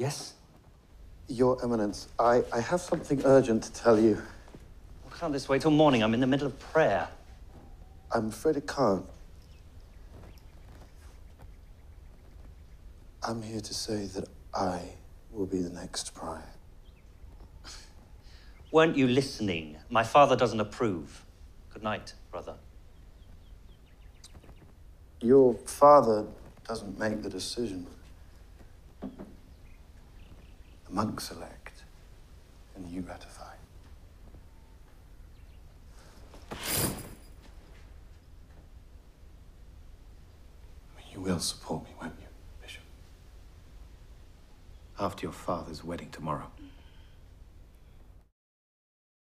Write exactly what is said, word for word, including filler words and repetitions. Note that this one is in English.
Yes? Your Eminence, I, I have something urgent to tell you. Well, can't this wait till morning? I'm in the middle of prayer. I'm afraid it can't. I'm here to say that I will be the next prior. Weren't you listening? My father doesn't approve. Good night, brother. Your father doesn't make the decision. The monks elect, and you ratify. I mean, you will support me, won't you, Bishop? After your father's wedding tomorrow.